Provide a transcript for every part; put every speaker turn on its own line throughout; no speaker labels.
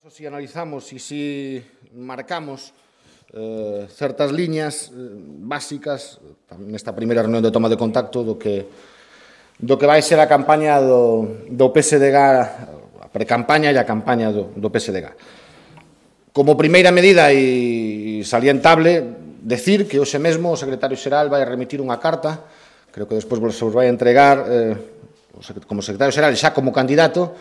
Si analizamos e si marcamos certas liñas básicas nesta primeira reunión de toma de contacto do que vai ser a campaña do PSDG, a precampaña e a campaña do PSDG. Como primeira medida e salientable, decir que hoxe mesmo o secretario xeral vai remitir unha carta, creo que despois vos vai entregar como secretario xeral xa como candidato.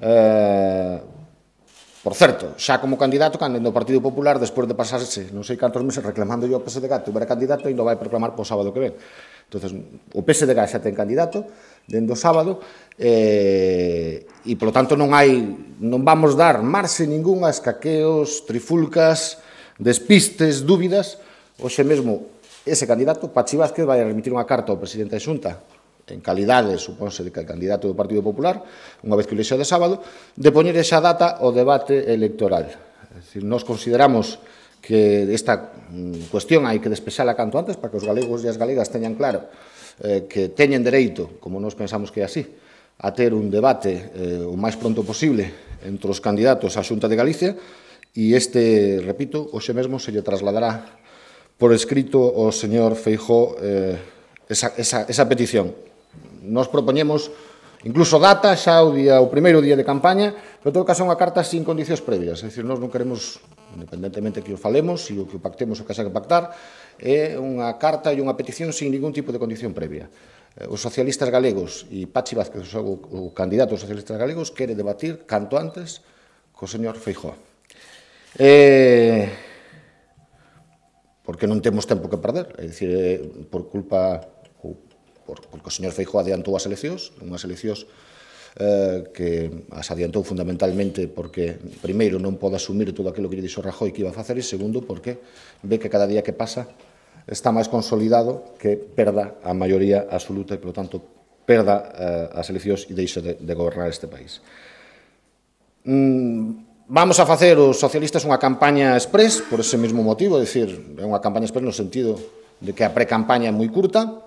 Por certo, xa como candidato, cando no Partido Popular, despois de pasarse non sei cantos meses reclamando yo o PSDG que era candidato, ainda vai proclamar para o sábado que ven. Entón, o PSDG xa ten candidato dende o sábado e, polo tanto, non vamos dar marxe ningún a escaqueos, trifulcas, despistes, dúbidas. Hoxe mesmo, ese candidato, Pachi Vázquez, vai remitir unha carta ao presidente da Xunta en calidade, supónse, de candidato do Partido Popular, unha vez que o elixa de sábado, de poñer esa data ao debate electoral. É dicir, nós consideramos que esta cuestión hai que despexala canto antes para que os galegos e as galegas teñan claro que teñen dereito, como nós pensamos que é así, a ter un debate o máis pronto posible entre os candidatos á Xunta de Galicia e repito, hoxe mesmo se lle trasladará por escrito ao señor Feijóo esa petición. Nos propoñemos incluso data xa o primeiro día de campaña, pero en todo caso unha carta sin condicións previas. É dicir, nós non queremos, independentemente que o falemos e o que o pactemos o que xa que pactar, é unha carta e unha petición sin ningún tipo de condición previa. Os socialistas galegos e Pachi Vázquez, o candidato dos socialistas galegos, quere debatir canto antes co señor Feijóo. Porque non temos tempo que perder, é dicir, por culpa porque o señor Feijóo adiantou as eleccións, unhas eleccións que as adiantou fundamentalmente porque, primeiro, non pode asumir todo aquilo que lle dixo Rajoy que iba a facer e, segundo, porque ve que cada día que pasa está máis consolidado que perda a maioría absoluta e, polo tanto, perda as eleccións e deixe de gobernar este país. Vamos a facer os socialistas unha campaña express por ese mesmo motivo, é dicir, é unha campaña express no sentido de que a precampaña é moi curta,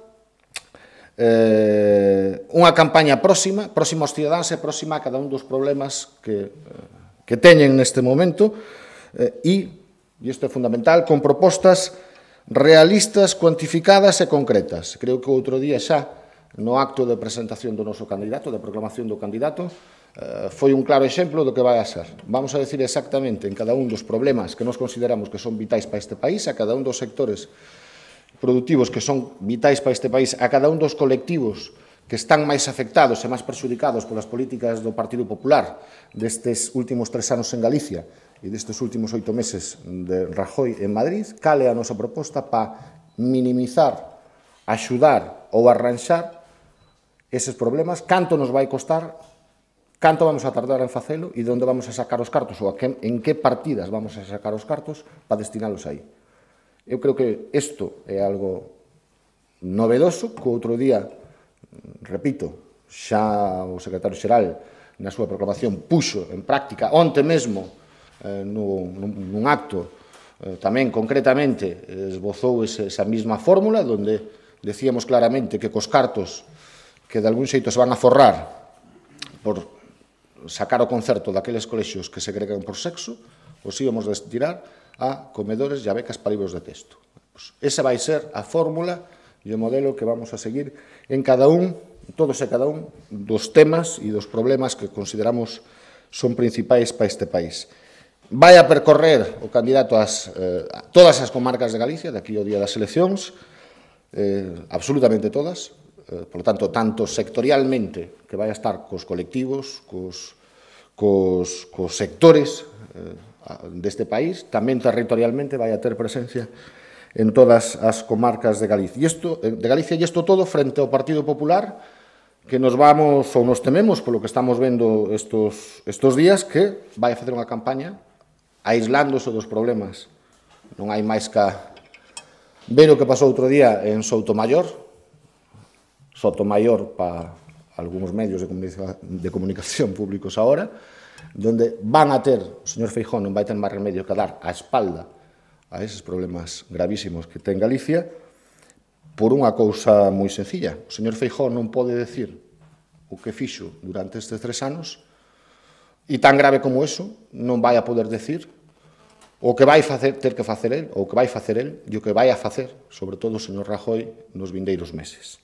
unha campaña próxima aos cidadáns e próxima a cada un dos problemas que teñen neste momento e isto é fundamental, con propostas realistas, cuantificadas e concretas. Creo que outro día xa, no acto de presentación do noso candidato, de proclamación do candidato, foi un claro exemplo do que vai a ser. Vamos a decir exactamente en cada un dos problemas que nos consideramos que son vitais para este país, a cada un dos sectores productivos que son vitais para este país, a cada un dos colectivos que están máis afectados e máis perxudicados polas políticas do Partido Popular destes últimos 3 anos en Galicia e destes últimos 8 meses de Rajoy en Madrid, cal é a nosa proposta para minimizar, axudar ou arranxar eses problemas, canto nos vai costar, canto vamos a tardar en facelo e de onde vamos a sacar os cartos ou en que partidas vamos a sacar os cartos para destinalos aí. Eu creo que isto é algo novedoso, que outro día, repito, xa o secretario xeral na súa proclamación puxo en práctica onte mesmo nun acto tamén concretamente esbozou esa mesma fórmula onde decíamos claramente que cos cartos que de algún xeito se van a forrar por sacar o concerto daqueles colexios que segregan por sexo, os íbamos destinar a comedores e a becas para libros de texto. Esa vai ser a fórmula e o modelo que vamos a seguir en todos e cada un dos temas e dos problemas que consideramos son principais para este país. Vai a percorrer o candidato a todas as comarcas de Galicia, de aquí ao día das eleccións, absolutamente todas, por lo tanto, tanto sectorialmente, que vai a estar cos colectivos, cos sectores deste país, tamén territorialmente vai a ter presencia en todas as comarcas de Galicia. E isto todo frente ao Partido Popular, que nos tememos, polo que estamos vendo estos días, que vai a facer unha campaña aislándose dos problemas. Non hai máis que ver o que pasou outro día en Soutomaior para algúns medios de comunicación públicos agora, donde van a ter, o señor Feijóo non vai ter máis remedio que dar a espalda a eses problemas gravísimos que ten Galicia, por unha cousa moi sencilla. O señor Feijóo non pode decir o que fixo durante estes 3 anos E tan grave como eso non vai a poder decir o que vai ter que facer el, ou o que vai facer el, e o que vai a facer, sobre todo o señor Rajoy, nos vindeiros meses.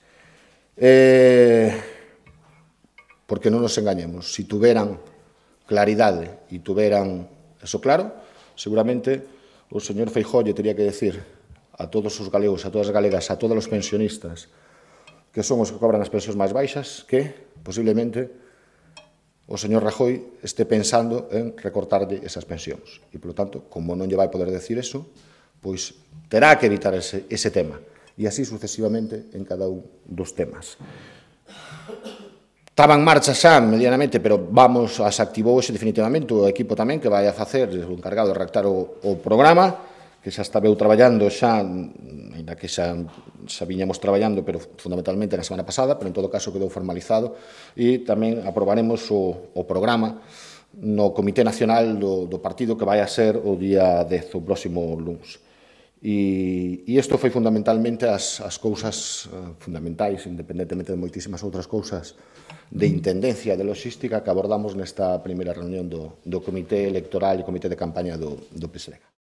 Porque non nos engañemos, se tuveran claridade e tuveran eso claro, seguramente o señor Feijóo lle tería que decir a todos os galegos, a todas as galegas, a todos os pensionistas que son os que cobran as pensións máis baixas, que posiblemente o señor Rajoy este pensando en recortarlle esas pensións. E, polo tanto, como non lle vai poder decir eso, pois terá que evitar ese tema. E así sucesivamente en cada un dos temas. Estaba en marcha xa medianamente, pero se activou hoxe definitivamente o equipo tamén que vai a facer, o encargado de redactar o programa, que xa estaba traballando xa, ainda que xa viñamos traballando, pero fundamentalmente na semana pasada, pero en todo caso quedou formalizado, e tamén aprobaremos o programa no Comité Nacional do partido que vai a ser o día 10, o próximo luns. E isto foi fundamentalmente as cousas fundamentais, independentemente de moitísimas outras cousas de intendencia, de logística, que abordamos nesta primeira reunión do Comité Electoral e Comité de Campaña do PSDG.